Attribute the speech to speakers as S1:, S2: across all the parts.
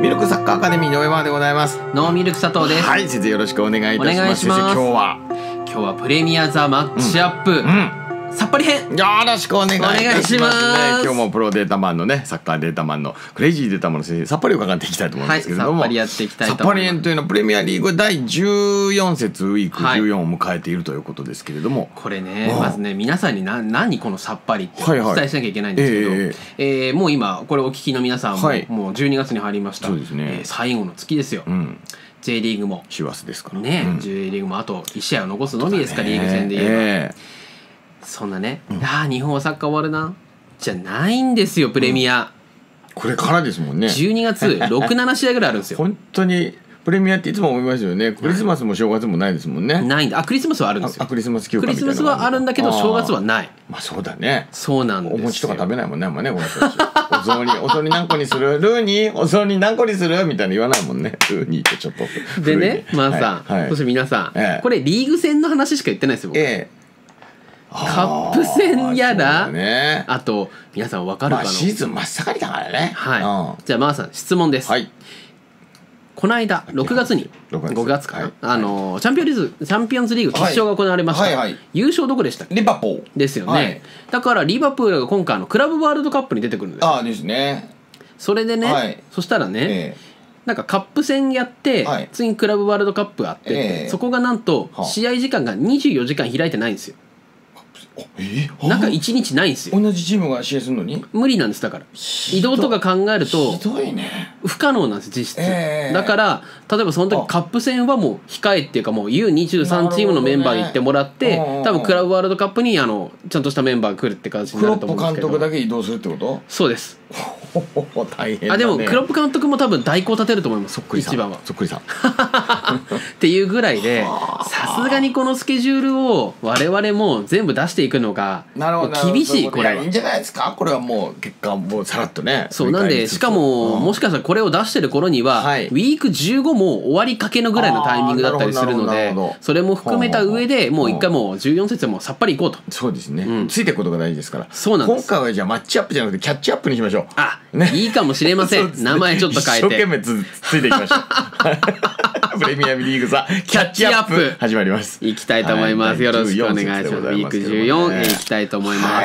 S1: ミルクサッカーアカデミーの上間でございます。
S2: ノーミルク佐藤です。
S1: はい、先生よろしくお願いいたします。
S2: お願いします。
S1: 今
S2: 日はプレミアザマッチアップ、さっぱり編
S1: よろしくお願いいたしますね。今日もプロデータマンのね、サッカーデータマンのクレイジーデータマンの先生さっぱり伺っていきたいと思うんですけれども、
S2: さっぱりやっていきたいと思います。
S1: さっぱり編というのはプレミアリーグ第14節ウィーク14を迎えているということですけれども、
S2: これね、まずね皆さんに何このさっぱりってお伝えしなきゃいけないんですけど、もう今これお聞きの皆さんももう12月に入りました。そうですね、最後の月ですよ。J リーグも
S1: 師走ですから
S2: ね、J リーグもあと1試合を残すのみですか、リーグ戦で言えば。そんなね、日本はサッカー終わるなじゃないんですよ。プレミア、
S1: これからですもんね。
S2: 12月67試合ぐらいあるんですよ。
S1: 本当にプレミアっていつも思いますよね。クリスマスも正月もないですもんね。
S2: ないんだ。クリスマスはあるんですよ。
S1: クリスマス休暇みたいな。
S2: クリスマスはあるんだけど正月はない。
S1: まあそうだね。
S2: そうなんですよ。
S1: お餅とか食べないもんね、あんまね、この人たち。お雑煮何個にする？ルーにお雑煮何個にするみたいな言わないもんね。ルーにってちょっと。
S2: でね、まあさ、そして皆さん、これリーグ戦の話しか言ってないですよ。カップ戦やだ。あと皆さん分かるかな。
S1: シーズン真っ盛りだからね。
S2: はい。じゃあマーさん質問です。この間6月に5月かな、チャンピオンズリーグ決勝が行われました。優勝どこでしたっけ？
S1: リバプール
S2: ですよね。だからリバプールが今回クラブワールドカップに出てくるんです。
S1: ああですね。
S2: それでね、そしたらね、なんかカップ戦やって次にクラブワールドカップあって、そこがなんと試合時間が24時間開いてないんですよ。中1日ないんですよ。
S1: 同じチームが試合するのに
S2: 無理なんです。だから移動とか考えると不可能なんです実質。だから例えばその時カップ戦はもう控えっていうかもう U23 チームのメンバーに行ってもらって多分クラブワールドカップにちゃんとしたメンバーが来るって形になると思うんですけど。
S1: クロップ監督だけ移動するってこと？そうです。大変だね。
S2: でもクロップ監督も多分代行立てると思います。一番は
S1: そっくりさん
S2: っていうぐらいで、さすがにこのスケジュールを我々も全部出していくのが厳しい。これはい
S1: いんじゃないですか。これはもう結果もうさらっとね。
S2: そうなんで、しかももしかしたらこれを出してる頃にはウィーク15も終わりかけのぐらいのタイミングだったりするので、それも含めた上でもう一回もう14節もさっぱりいこうと。
S1: そうですね、ついていくことが大事ですから。
S2: そうなんです。
S1: 今回はじゃあマッチアップじゃなくてキャッチアップにしましょう。
S2: いいかもしれません。名前ちょっと変えて
S1: 一生懸命ついていきましょう。プレミアリーグザキャッチアップ始まります。
S2: いきたいと思います。よろしくお願いします。ウィーク14いきたいと思います。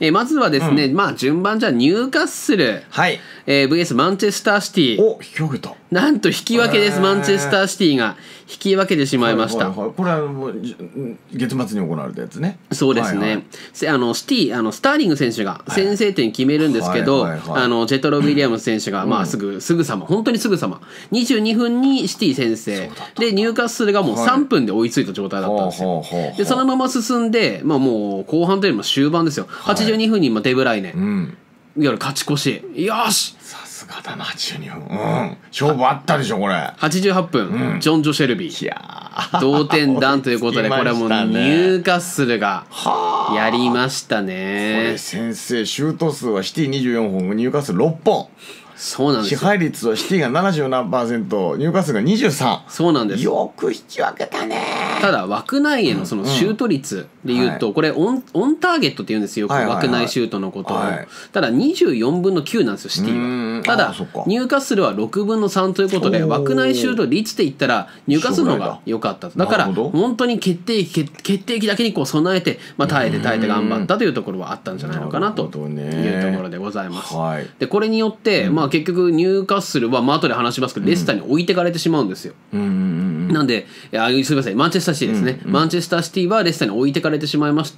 S2: まずはですね、まあ順番じゃニューカッスル VS マンチェスターシティ。
S1: お、引き分けた。
S2: なんと引き分けです。マンチェスターシティが引き分けてしまいました。
S1: これはもう月末に行われたやつね。
S2: そうですね。シティスターリング選手が先制点決めるんですけど、ジェトロ・ウィリアムス選手がまあすぐさま、本当にすぐさま22分にシティ先制で、ニューカッスルがもう3分で追いついた状態だったんですよ。でそのまま進んで、まあもう後半というよりも終盤ですよ。82分にデブライネ、いわゆる勝ち越し。よし、
S1: さすがだな。82分、勝負あったでしょこれ。
S2: 88分、ジョン・ジョシェルビー同点弾ということで、これはもうニューカッスルがやりましたね。
S1: これ先生、シュート数はシティ24本、ニューカッスル6本。
S2: そうなんですよ。
S1: 支配率はシティが70何%、ニューカッスルが23。
S2: そうなんです。
S1: よく引き分けたね。
S2: ただ枠内へのそのシュート率でいうと、これオンターゲットって言うんですよ、枠内シュートのことを。ただ24分の9なんですよシティは。ただニューカッスルは6分の3ということで、枠内シュート率で言ったらニューカッスルの方が良かった。だから本当に決定機だけにこう備えて、耐えて頑張ったというところはあったんじゃないのかなというところでございます。でこれによって結局ニューカッスルは後で話しますけどレスターに置いてかれてしまうんですよ。なんですみません、マンチェスターシティですね。マンチェスターシティはレスターに置いてかれてしまいまして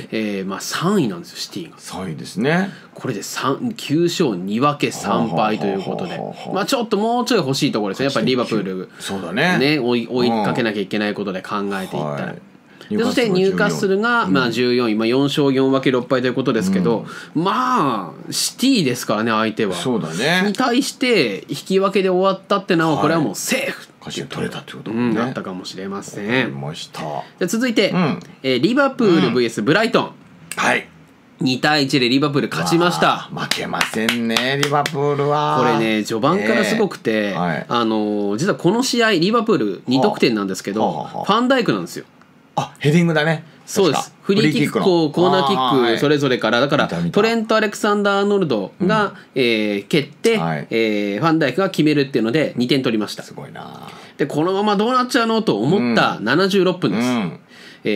S2: 、3位なんですよシティが。
S1: 3位ですね。
S2: これで9勝2分け3敗ということで、ちょっともうちょい欲しいところですね。やっぱりリバプール追いかけなきゃいけないことで考えていったら。でそしてニューカッスルが14位、4勝4分け6敗ということですけど、シティですからね相手は。
S1: そうだね。
S2: に対して引き分けで終わったってのはこれはもうセーフ
S1: 勝ち取れたってこと
S2: だったかもしれません。続いてリバプール VS ブライトン。2対1でリバプール勝ちました。
S1: 負けませんねリバプールは。
S2: これね序盤からすごくて、実はこの試合リバプール2得点なんですけど、ファンダイクなんですよ。
S1: ヘディングだね。
S2: そうです。フリーキックとコーナーキックそれぞれから、だからトレント・アレクサンダー・アーノルドが蹴って、ファンダイクが決めるっていうので2点取りました。
S1: すごいな。
S2: でこのままどうなっちゃうのと思った76分です。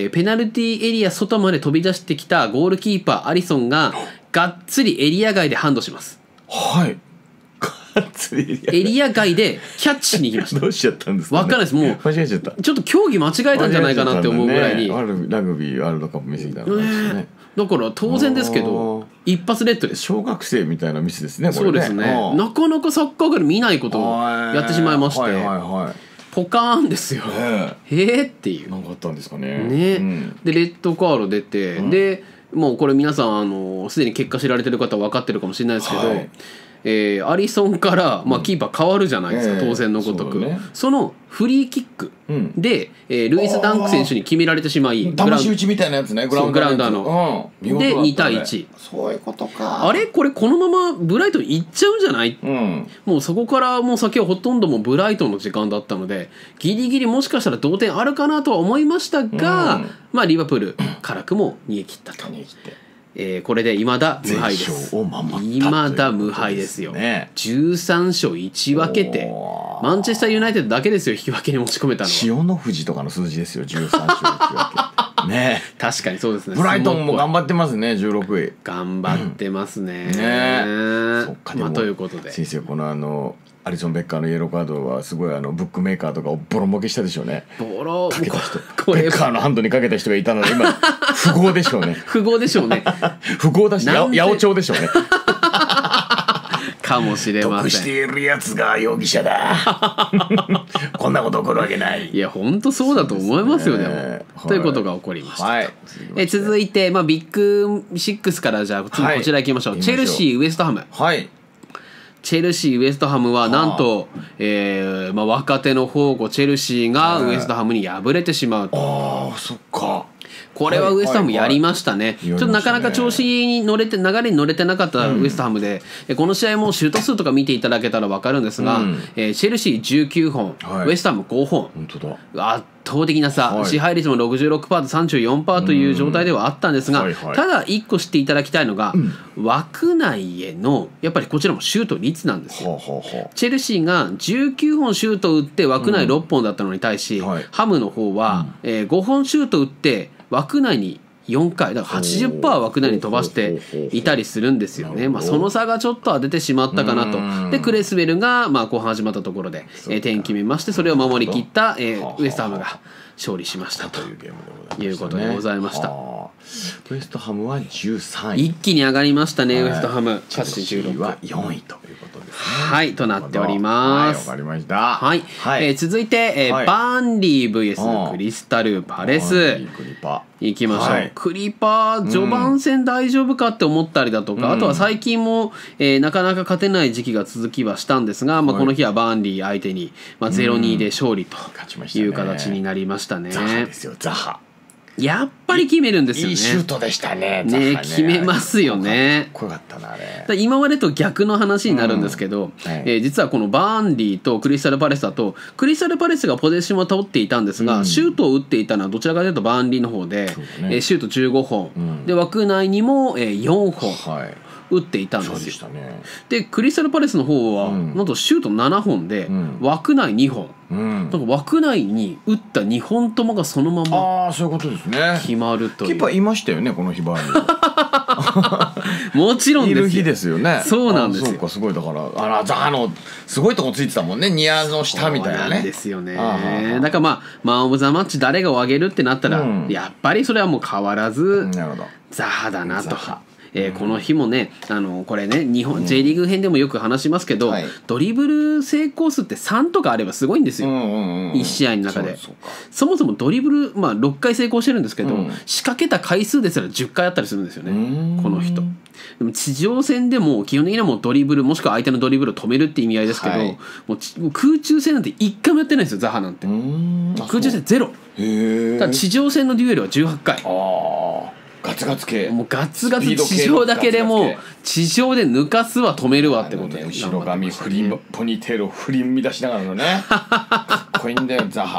S2: ペナルティーエリア外まで飛び出してきたゴールキーパーアリソンががっつりエリア外でハンドします。
S1: はい。
S2: エリア外でキャッチしに行きました。
S1: どうしちゃったんですかね。
S2: 分かんないです。もう
S1: 間違えちゃった。
S2: ちょっと競技間違えたんじゃないかなって思うぐらいに。
S1: ラグビーワールドカップ見過ぎたんですね。
S2: だから当然ですけど一発レッドです。
S1: 小学生みたいなミスですね。
S2: そうですね。なかなかサッカー界で見ないことをやってしまいまして、ポカーンですよ。っていう。
S1: なんかあったんですかね。
S2: でレッドカード出て、でもうこれ皆さんすでに結果知られてる方は分かってるかもしれないですけど、アリソンから、キーパー変わるじゃないですか、当然のごとく。そのフリーキックで、ルイス・ダンク選手に決められてしまい、
S1: 騙し討ちみたいなやつね、グラウンダーの。
S2: で2対1。
S1: そういうことか。
S2: あれこれこのままブライトン行っちゃうんじゃない、もうそこからもう先はほとんどもうブライトンの時間だったので、ギリギリもしかしたら同点あるかなとは思いましたが、リバプール辛くも逃げ切ったと。これでいまだ無敗です。いまだ無敗ですよ。13勝1分けて、マンチェスターユナイテッドだけですよ、引き分けに持ち込めたのは。
S1: 塩の富士とかの数字ですよ、13勝1分け。ね、
S2: 確かにそうですね。
S1: ブライトンも頑張ってますね、16位。
S2: 頑張ってますね。ということで
S1: 先生、このアリソン・ベッカーのイエローカードはすごいブックメーカーとかをボロ儲けしたでしょうね。かけた人、ベッカーのハンドにかけた人がいたので今富豪でしょうね。
S2: 富豪でしょうね。
S1: 富豪だし八百長でしょうね。
S2: かもしれません。
S1: 得しているやつが容疑者だ。こんなこと起こるわけない。
S2: いや本当そうだと思いますよね。ということが起こりました。続いてビッグ6からじゃあ次こちら行きましょう。チェルシー、ウエストハム。チェルシー、ウエストハムはなんと、若手の宝庫チェルシーがウエストハムに敗れてしまうと。
S1: ああ、そっか。
S2: これはウエストハムやりましたね。ちょっとなかなか調子に乗れて、流れに乗れてなかったウエストハムで、この試合もシュート数とか見ていただけたら分かるんですが、チェルシー19本、ウエストハム5本。圧倒的な差、支配率も 66% と 34% という状態ではあったんですが、ただ1個知っていただきたいのが、枠内へのやっぱりこちらもシュート率なんですよ。チェルシーが19本シュート打って枠内6本だったのに対し、ハムの方は5本シュート打って枠内に4回だから 80% 枠内に飛ばしていたりするんですよね。その差がちょっとは出てしまったかなと。でクレスウェルが後半始まったところで点決めまして、それを守りきったウエストハムが勝利しましたということでございました。
S1: ウエストハムは13位、
S2: 一気に上がりましたね。ウエストハム
S1: チェルシーは4位ということですね。
S2: はいとなっております。
S1: わかりました。
S2: 続いてバーンリー VS クリスタルパレスいきましょう。クリパー序盤戦大丈夫かって思ったりだとか、あとは最近もなかなか勝てない時期が続きはしたんですが、この日はバーンリー相手に0-2で勝利という形になりましたね。
S1: ザハですよ、ザハ。
S2: やっぱり決めるんですよね。
S1: いいシュートでしたね。
S2: 決めますよね。
S1: かっこよかったなあれ。
S2: 今までと逆の話になるんですけど、実はこのバーンリーとクリスタルパレスだと、クリスタルパレスがポゼッションを取っていたんですが、シュートを打っていたのはどちらかというとバーンリーの方で、シュート15本、で枠内にも4本打っていたんですよ。でクリスタルパレスの方はなんとシュート7本で枠内2本。なんか枠内に打った2本ともがそのまま決まるという。
S1: キーパーいましたよね、この日バーンリー。
S2: もちろんですよ。
S1: いる日ですよね。
S2: そうなんですよ。
S1: そうか、すごい。だからザハのすごいとこついてたもんね、ニアの下みたいなね。
S2: そうなんですよね。だからマン・オブ・ザ・マッチ誰が上げるってなったら、やっぱりそれはもう変わらずザハだなと。この日もね、これね、日本 J リーグ編でもよく話しますけど、ドリブル成功数って3とかあればすごいんですよ、1試合の中で。そもそもドリブル、6回成功してるんですけど、仕掛けた回数ですら10回あったりするんですよね、この人。でも地上戦でも基本的にはもうドリブルもしくは相手のドリブルを止めるって意味合いですけど、もう空中戦なんて1回もやってないんですよ、ザハなんて。空中戦ゼロ。ただ地上戦のデュエルは18回。
S1: ガツガツ系、
S2: もうガツガツ地上だけでも地上で抜かすわ止めるわってことで、
S1: 後ろ髪ポニーテールを振り乱しながらのねかっこいいんだよザハ。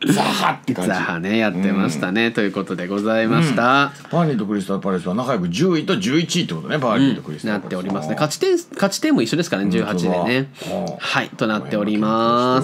S1: ザハって感じ。
S2: ザハねやってましたね、ということでございました。
S1: バーニーとクリスタルパレスは仲良く10位と11位ってことね。バーニーとクリスタルパレス
S2: なっておりますね。勝ち点も一緒ですからね、18でね。はいとなっております。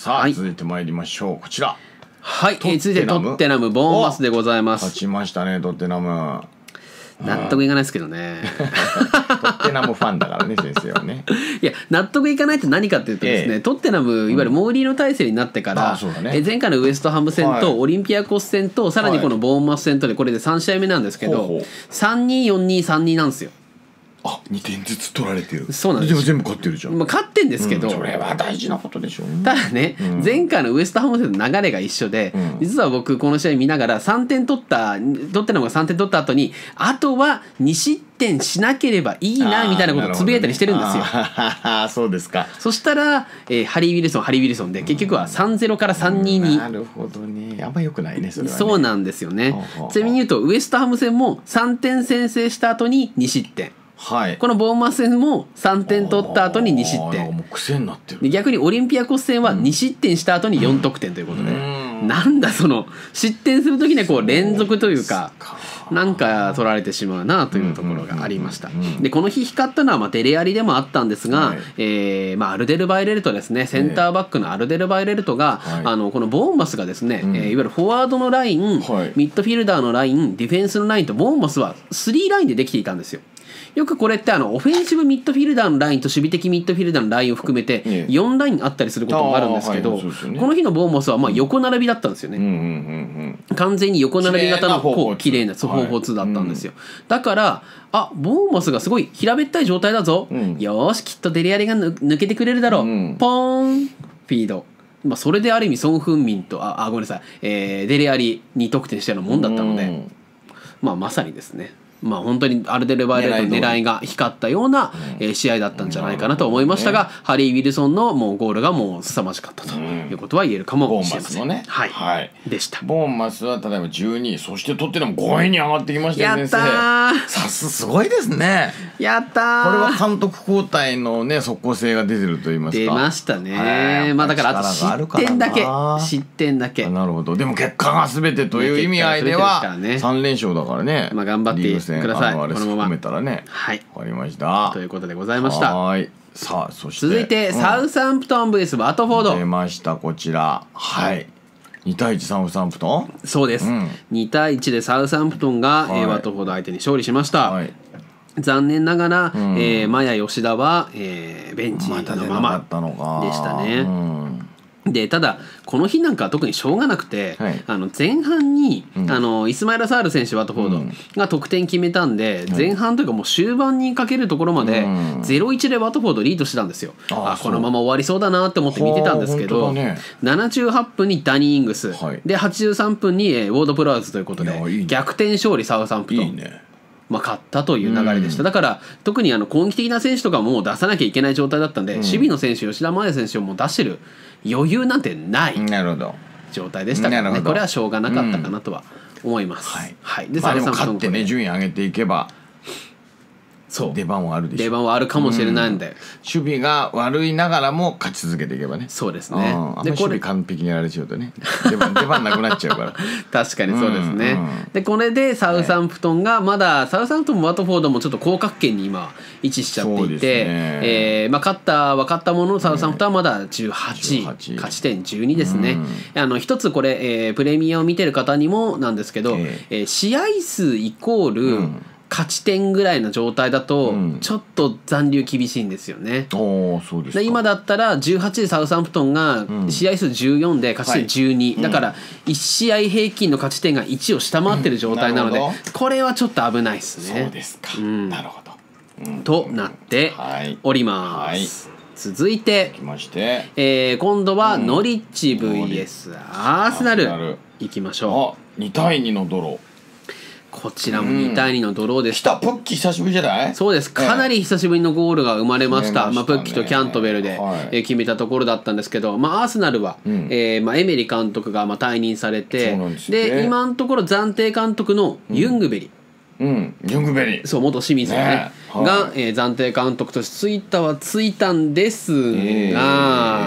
S1: さあ続いて参りましょう。こちら。
S2: はい、続いてトッテナムボーンマスでございます。
S1: 勝ちましたねトッテナム。
S2: 納得いかないですけどね。
S1: トッテナムファンだからね先生はね。
S2: いや納得いかないって何かっていうとですね、トッテナムいわゆるモーリーノ体制になってから、前回のウエストハム戦とオリンピアコス戦とさらにこのボーンマス戦とでこれで3試合目なんですけど、3-2-4-2-3-2なんですよ。
S1: あ、2点ずつ取られてる。
S2: そうなんです。
S1: でも全部勝ってるじゃん。
S2: まあ勝ってんですけど、
S1: それは大事なことでしょう。
S2: ただね、前回のウエストハム戦の流れが一緒で、実は僕この試合見ながらトッテナムが3点取った後に、あとは2失点しなければいいなみたいなことをつぶやいたりしてるんですよ。
S1: そうですか。
S2: そしたら、ハリー・ウィルソンで結局は 3-0 から 3-2 に。
S1: なるほどね。あんま良くないねそれはね。
S2: そうなんですよね。ちなみに言うとウエストハム戦も3点先制した後に2失点。
S1: はい、
S2: このボーンマス戦も3点取った後に2失点。
S1: もう癖になってる。
S2: で逆にオリンピアコス戦は2失点した後に4得点ということで、なんだその失点する時にはこう連続というかなんか取られてしまうなというところがありました。でこの日光ったのはデレアリでもあったんですが、アルデルバイレルトですね、センターバックのアルデルバイレルトが、このボーンマスがですね、いわゆるフォワードのライン、ミッドフィルダーのライン、ディフェンスのラインとボーンマスは3ラインでできていたんですよ。よくこれってオフェンシブミッドフィルダーのラインと守備的ミッドフィルダーのラインを含めて4ラインあったりすることもあるんですけど、この日のボーンマスは横並びだったんですよね。完全に横並び型のこう綺麗な4-4-2だったんですよ。だからボーンマスがすごい平べったい状態だぞ、よーしきっとデレアリが抜けてくれるだろう、ポーンフィード、それである意味ソン・フンミンとごめんなさい、デレアリ2得点したようなもんだったので、まさにですね、本当にアルデルバイレルトの狙いが光ったような試合だったんじゃないかなと思いましたが、ハリー・ウィルソンのもうゴールがもう凄まじかったということは言えるかもしれません。でした。
S1: ボーンマスは例えば12位、そしてトッテナム5位に上がってきましたよ。
S2: やったー、
S1: すごいですね。
S2: やったー。
S1: これは監督交代のね即効性が出てると言いますか。
S2: 出ましたね。だからあと失点だけ。
S1: なるほど。でも結果が全てという意味合いでは3連勝だからね。
S2: 頑張ってください。
S1: このまま含めたらね。
S2: はい。
S1: わかりました。
S2: ということでございました。
S1: はい。さあそして
S2: 続いてサウサンプトン vs ワトフォード。
S1: 出ましたこちら。はい。2対1サウサンプトン。
S2: そうです。2対1でサウサンプトンがワトフォード相手に勝利しました。残念ながらマヤ吉田はベンチのままでしたね。でただこの日なんかは特にしょうがなくて、前半に、イスマイラ・サール選手ワトフォードが得点決めたんで、前半というかもう終盤にかけるところまで 0-1 でワトフォードリードしてたんですよ。このまま終わりそうだなって思って見てたんですけど、78分にダニー・イングス、で83分にウォード・プラウズということで逆転勝利サウサンプトン。勝ったという流れでした。だから特に攻撃的な選手とかも出さなきゃいけない状態だったんで、守備の選手吉田麻也選手をもう出してる余裕なんてない状態でしたからね。これはしょうがなかったかなとは思います。
S1: でも勝ってね順位上げていけば出番はあるでしょう。
S2: 出番はあるかもしれないんで、
S1: 守備が悪いながらも勝ち続けていけばね。
S2: そうですね。
S1: で守備完璧にやられちゃうとね出番なくなっちゃうから
S2: 確かにそうですね。でこれでサウサンプトンがまだサウサンプトンもワトフォードもちょっと降格圏に今位置しちゃっていて、勝ったもののサウサンプトンはまだ18位、勝ち点12ですね。一つこれプレミアを見てる方にもなんですけど、試合数イコール勝ち点ぐらいの状態だとちょっと残留厳しいんですよね。で今だったら18でサウサンプトンが試合数14で勝ち点12、だから1試合平均の勝ち点が1を下回ってる状態なので、これはちょっと危ないですね。
S1: そうですか。なるほど。
S2: となっております。続いて今度はノリッチ vs アーセナルいきましょ
S1: う。2対2のドロー。
S2: こちらも2対2のドローでした。
S1: プッキ久しぶりじゃない？
S2: そうです。かなり久しぶりのゴールが生まれました。プッキとキャントベルで決めたところだったんですけど、アーセナルはエメリ監督が退任されて、で今のところ暫定監督のユングベリ、そう元清水ねが暫定監督としてついたんですが、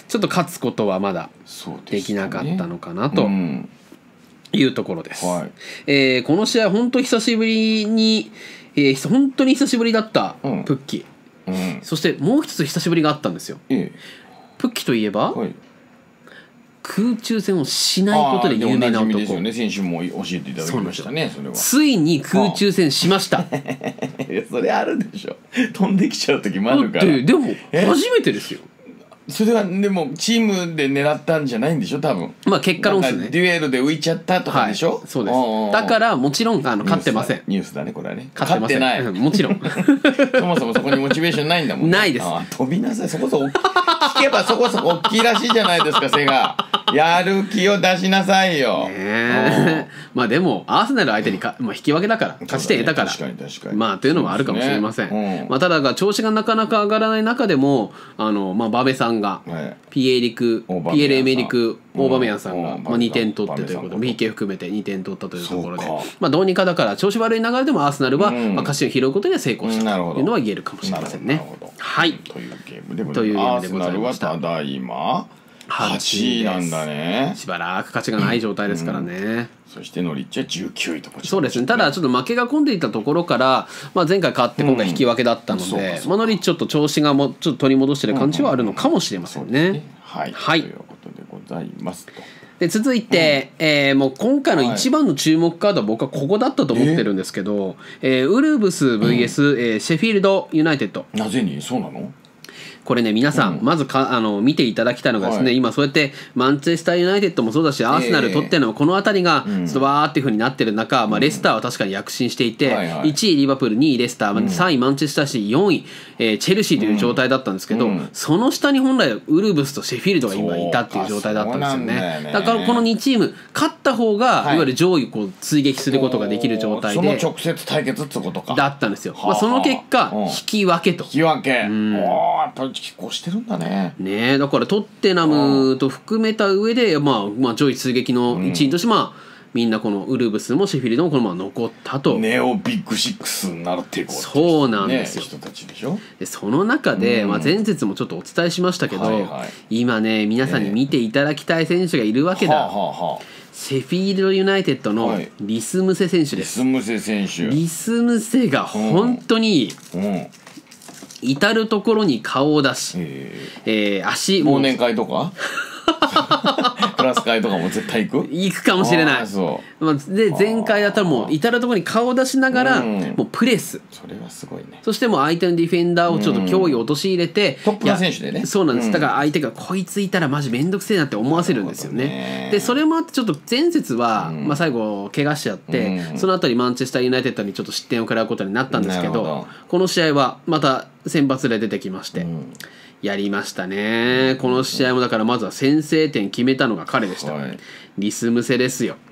S2: ちょっと勝つことはまだできなかったのかなというところです。この試合本当久しぶりに、本当に久しぶりだったプッキー、そしてもう一つ久しぶりがあったんですよ。プッキーといえば、空中戦をしないことで有名な男。
S1: ですよね。先週も教えていただきましたね。それは
S2: ついに空中戦しました。
S1: それあるでしょ。飛んできちゃう時もあるから。
S2: でも初めてですよ。
S1: それはでもチームで狙ったんじゃないんでしょ多分。
S2: まあ結果論ですね。
S1: デュエルで浮いちゃったとかでしょ。
S2: そうです。だからもちろん勝ってません。
S1: ニュースだねこれはね。
S2: 勝ってない。もちろん。
S1: そもそもそこにモチベーションないんだもん。
S2: ないです。
S1: 飛びなさい。そこそこ聞けばそこそこ大きいらしいじゃないですか背が。やる気を出しなさいよ。
S2: まあでもアーセナル相手に引き分けだから勝ち点得たからまあというのもあるかもしれません。まあただ調子がなかなか上がらない中でもバベさんがピエール・エメリク・オーバメヤンさんが2点取ってということで PK 含めて2点取ったというところでどうにかだから調子悪い流れでもアーセナルは勝ち点を拾うことには成功したというのは言えるかもしれませんね。はい
S1: というゲームでございます。アーセナルはただいま8位なんだね。
S2: しばらく勝ちがない状態ですからね。
S1: そしてノリッチは19位と
S2: そうですね。ただちょっと負けが込んでいたところから、前回勝って今回引き分けだったので、ノリッチちょっと調子がちょっと取り戻してる感じはあるのかもしれませんね。
S1: はい、ということでございますと。
S2: で続いて、もう今回の一番の注目カードは僕はここだったと思ってるんですけど、ウルブス VS、シェフィールドユナイテッド。
S1: なぜにそうなの？
S2: これね皆さんまず見ていただきたいのがですね、今そうやってマンチェスターユナイテッドもそうだしアーセナルとってのこの辺りがちょっとわーっていう風になってる中、レスターは確かに躍進していて、1位リバプール、2位レスター、3位マンチェスターシティ、4位、チェルシーという状態だったんですけど、その下に本来ウルブスとシェフィールドが今いたっていう状態だったんですよね。だからこの2チーム勝った方がいわゆる上位を追撃することができる状態で、
S1: その直接対決ってことか
S2: だったんですよ。その結果引き分けと。
S1: 引き分け。やっぱり拮抗してるんだね。
S2: ねえ、だからトッテナムと含めた上で上位追撃の一員としてみんなこのウルブスもシェフィールドもこのまま残ったと。
S1: ネオビッグシックスになっていこう。
S2: そうなんですよ。
S1: 人たちでしょ。
S2: でその中で、前節もちょっとお伝えしましたけど、今ね皆さんに見ていただきたい選手がいるわけだ。シェフィールドユナイテッドのリスムセ選手です。リスムセが本当にいい。至る所に顔を出し、足
S1: 忘年会とかクラス会とかも絶対行
S2: くかもしれない。で前回だったらもう至る所に顔を出しながらもうプレス、
S1: それはすごいね。
S2: そしてもう相手のディフェンダーをちょっと脅威を陥れて、
S1: トップの選手でね。
S2: そうなんです。だから相手がこいついたらマジめんどくせえなって思わせるんですよね。でそれもあってちょっと前節は最後怪我しちゃって、その後にマンチェスターユナイテッドにちょっと失点を食らうことになったんですけど、この試合はまた先発で出てきまして、やりましたね。この試合もだからまずは先制点決めたのが彼でした。リスムセですよ。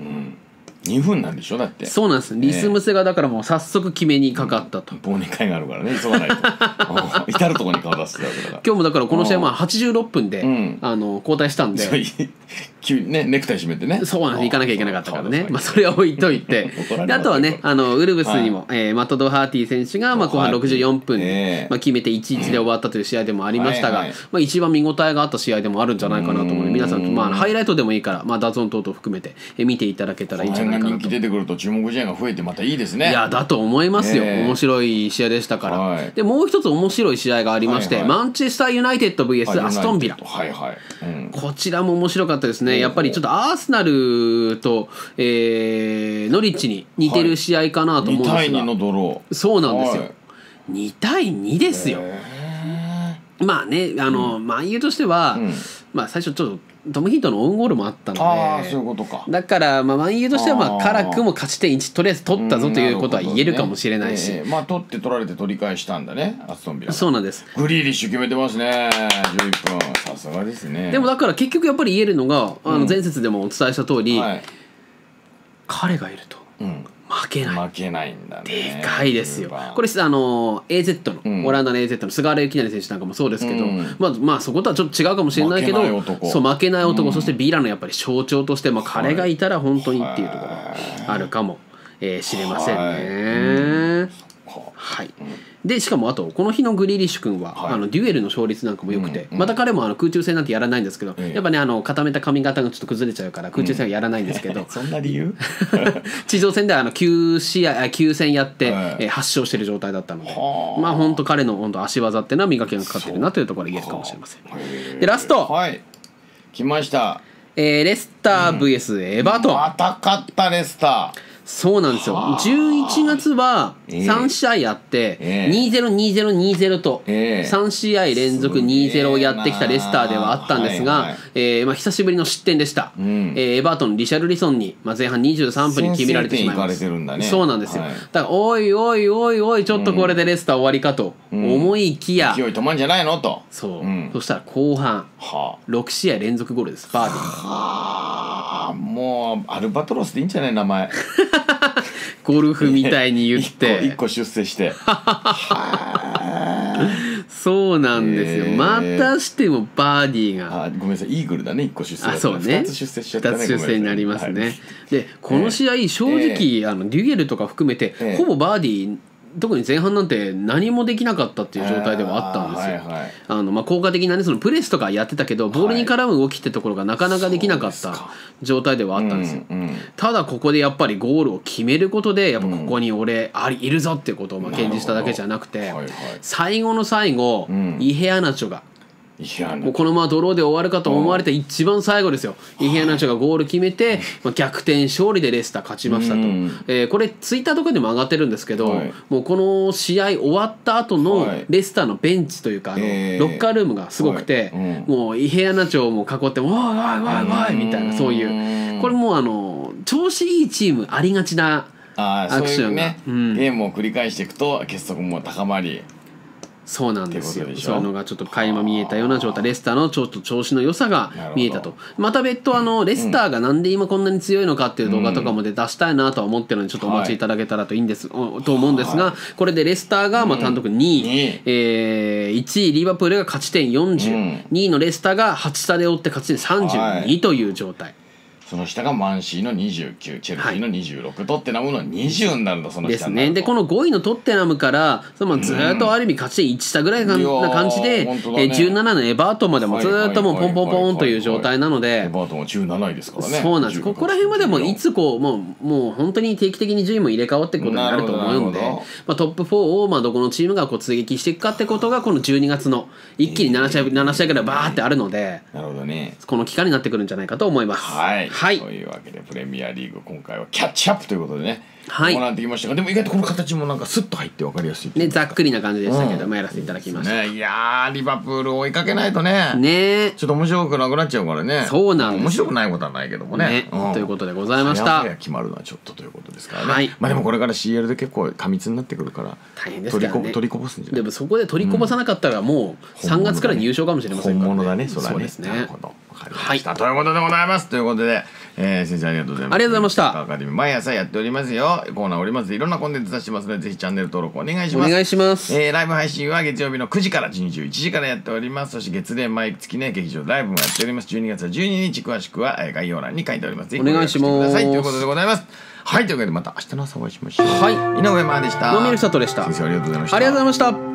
S1: 2分なんでしょだって。
S2: そうなんです。リスムセがだからもう早速決めにかかったと。
S1: 忘年会があるからね、急がないと。至るところに顔出してたわけだから。
S2: 今日もだからこの試合86分で交代したんで、
S1: ネクタイ締めてね。
S2: そうなんです。行かなきゃいけなかったからね。それは置いといて、あとはねウルブスにもマット・ドハーティ選手が後半64分で決めて 1-1 で終わったという試合でもありましたが、一番見応えがあった試合でもあるんじゃないかなと思うので、皆さんハイライトでもいいからダゾーン等々含めて見ていただけたらいいんじゃないかなと。
S1: 人気出てくると注目試合が増えてまたいいですね。
S2: いやだと思いますよ。面白い試合でしたから。でもう一つ面白い試合がありまして、マンチェスターユナイテッド VS アストンビラ。こちらも面白かったですね。やっぱりちょっとアーセナルとノリッチに似てる試合かなと思うんですが、2対2
S1: のドロ
S2: ー。そうなんですよ。2対2ですよ。マンユーとしては最初ちょっとトム・ヒートのオウンゴールもあったので、
S1: そういうことか。
S2: だからマンユーとしては辛くも勝ち点1とりあえず取ったぞということは言えるかもしれないし、
S1: 取って取られて取り返したんだねアストンビラ。
S2: そうなんです。
S1: グリーリッシュ決めてますね。11分さすがですね。
S2: でもだから結局やっぱり言えるのが前節でもお伝えした通り、彼がいると負け
S1: ないんだね。
S2: でかいですよ。これAZ のオランダの AZ の菅原由成選手なんかもそうですけど、そことはちょっと違うかもしれないけど、負けない男、そしてビラのやっぱり象徴として彼がいたら本当にっていうところがあるかもしれませんね。はい。 でしかもあとこの日のグリリッシュ君は、デュエルの勝率なんかも良くて、また彼も空中戦なんてやらないんですけど、やっぱね固めた髪型がちょっと崩れちゃうから空中戦はやらないんですけど、
S1: そんな理由
S2: 地上戦で9戦やって、8勝してる状態だったので、まあ本当彼の本当足技っていうのは磨きがかかってるなというところで言えるかもしれません。でラスト、
S1: 来ました、
S2: レスター VS エバートン。
S1: また勝ったレスター。
S2: そうなんですよ。11月は3試合あって、2-0、2-0、2-0 と3試合連続 2-0 をやってきたレスターではあったんですが、久しぶりの失点でした。エバートンのリシャルリソンに前半23分に決められてしまいます。そうなんですよ。だからおいおいおいおい、ちょっとこれでレスター終わりかと思いきや、
S1: 勢い止まんじゃないのと。
S2: そう、そしたら後半6試合連続ゴールです。バーディー。
S1: もうアルバトロスでいいんじゃない名前。
S2: ゴルフみたいに言って
S1: 1個出世して
S2: そうなんですよ、またしてもバーディーが
S1: ごめんなさい、イーグルだね、1個出世だった。
S2: そうね、
S1: 2つ出世しちゃったね。
S2: 2つ出世になりますね、でこの試合正直、デュエルとか含めて、ほぼバーディー、特に前半なんて何もできなかったっていう状態ではあったんですよ。効果的なね、そのプレスとかやってたけどボールに絡む動きってところがなかなかできなかった状態ではあったんですよ。ただここでやっぱりゴールを決めることで、やっぱここに俺いるぞっていうことを堅持しただけじゃなくて、最後の最後、イヘアナチョがもうこのままドローで終わるかと思われた一番最後ですよ、イヘアナチョがゴール決めて逆転勝利でレスター勝ちましたと。これツイッターとかでも上がってるんですけど、もうこの試合終わった後のレスターのベンチというかロッカールームがすごくて、もうイヘアナチョも囲って「おいおいおいおい」みたいな、そういう、これもう調子いいチームありがちなアクションが、
S1: ゲームを繰り返していくと結束も高まり、
S2: そうなんですよ。そういうのがちょっと垣間見えたような状態、レスターのちょっと調子の良さが見えたと。また別途レスターがなんで今こんなに強いのかっていう動画とかも出したいなとは思ってるので、ちょっとお待ちいただけたらといいんですと思うんですが、これでレスターが単独2位、1位リバプールが勝ち点40、2位のレスターが8差で追って勝ち点32という状態。
S1: その下がマンシーの29、チェルシーの26、トッテナムの20になるんだ、その下
S2: ですね。でこの5位のトッテナムからずっとある意味勝ち点1差ぐらいな感じで、17のエバートンまでもずっともうポンポンポンという状態なので、
S1: エバートンは17位ですからね。
S2: そうなんです。ここら辺までもいつもう本当に定期的に順位も入れ替わっていくことになると思うんで、トップ4をどこのチームが追撃していくかってことがこの12月の一気に7試合ぐらいバーってあるので、
S1: なるほどね、
S2: この期間になってくるんじゃないかと思います。
S1: はい、というわけでプレミアリーグ今回はキャッチアップということでね、行ってきましたが、でも意外とこの形もなんかスッと入って分かりやすい
S2: ね、ざっくりな感じでしたけど、やらせていただきました。
S1: いやー、リバプール追いかけないとね、ちょっと面白くなくなっちゃうからね。
S2: そうなんです。
S1: 面白くないことはないけどもね。
S2: ということでございました。
S1: 決まるのはちょっとということですからね。まあでもこれから CL で結構過密になってくるから
S2: 大変ですからね。
S1: 取りこぼすんじゃない。
S2: でもそこで取りこぼさなかったらもう3月から優勝かもしれませんからね。
S1: 本物だね、それはね。なるほど。わかりました。ということでございます。ということで、先生ありがとうございます。
S2: ありがとうございました。
S1: アカデミー毎朝やっておりますよ。コーナーおります。いろんなコンテンツ出してますので、ぜひチャンネル登録お願いします。
S2: お願いします。
S1: ライブ配信は月曜日の9時から21時からやっております。そして月で毎月ね、劇場ライブもやっております。12月は12日、詳しくは概要欄に書いております。ぜひ
S2: お願いします。
S1: くださいということでございます。はい、というわけでまた明日の朝お会いしましょう。
S2: はい、
S1: 井上真でした。
S2: 野見る里でした。
S1: 先生ありがとうございました。
S2: ありがとうございました。